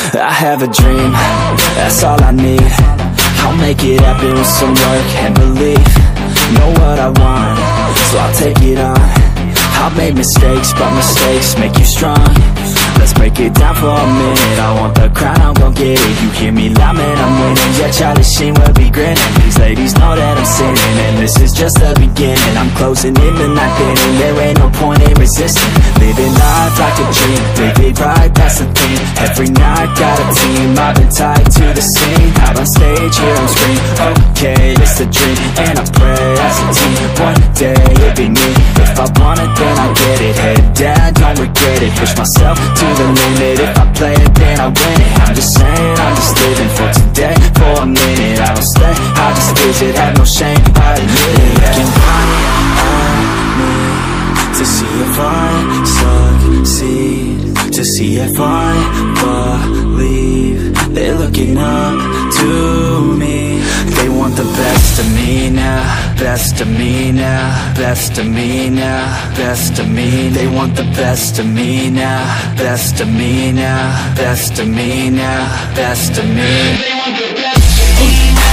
I have a dream, that's all I need. I'll make it happen with some work and belief. Know what I want, so I'll take it on. I've made mistakes, but mistakes make you strong. Let's break it down for a minute. I want the crown, I'm gon' get it. You hear me loud, man, I'm winning. Yeah, Charlie Sheen will be grinning. These ladies know that I'm sinning, and this is just the beginning. I'm closing in the night inning. There ain't no point in resisting. Living life like a dream, live it right, that's the thing. Every night got a team, I've been tied to the scene. Out on stage, hear them scream, okay, it's a dream. And I pray as a team, one day it'll be me. If I want it, then I get it. Head down, don't regret it. Push myself to the limit. If I play it, then I win it. I'm just saying, I'm just living for today, for a minute. I don't stay, I just visit, have no shame, I admit it. Looking right at me to see if I succeed, to see if I believe. They're looking up to me. They want the best of me now, best of me now, best of me now, best of me. They want the best of me now, best of me now, best of me now, best of me. They want the best of me now.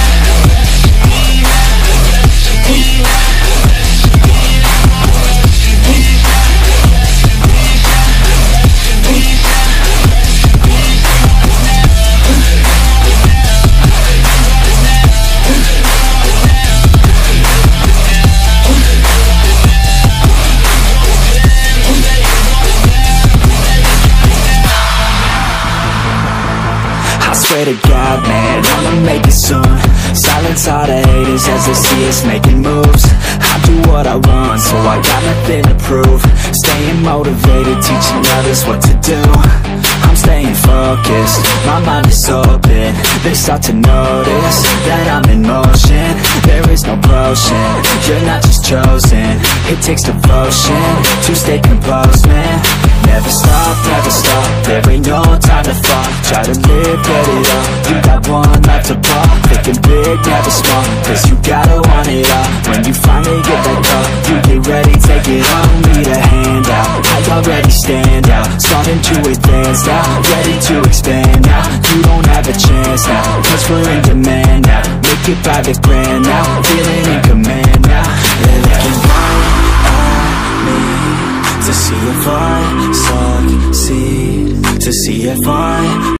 Swear to God, man, I'ma make it soon. Silence all the haters as they see us making moves. I do what I want, so I got nothing to prove. Staying motivated, teaching others what to do. I'm staying focused, my mind is open. They start to notice that I'm in motion. There is no potion, you're not just chosen. It takes devotion to stay composed, man. Never stop, there ain't no time to fall. Try to live, get it up, you got one life to ball. Thinking big, never small, cause you gotta want it all. When you finally get that call, you get ready, take it on. Need a handout, I already stand out. Starting to advance now, ready to expand now. You don't have a chance now, cause we're in demand now. Make it private brand now,